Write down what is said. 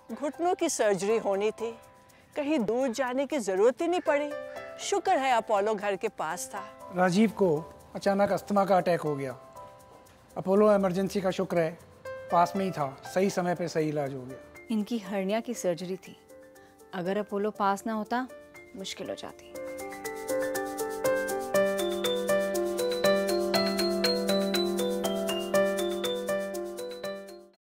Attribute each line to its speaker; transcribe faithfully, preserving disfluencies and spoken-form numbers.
Speaker 1: घुटनों की सर्जरी होनी थी, कहीं दूर जाने की जरूरत ही नहीं पड़ी। शुक्र है अपोलो घर के पास था।
Speaker 2: राजीव को अचानक अस्थमा का अटैक हो गया। अपोलो इमरजेंसी का शुक्र है पास में ही था, सही समय पे सही इलाज हो गया।
Speaker 3: इनकी हर्निया की सर्जरी थी, अगर अपोलो पास ना होता मुश्किल हो जाती।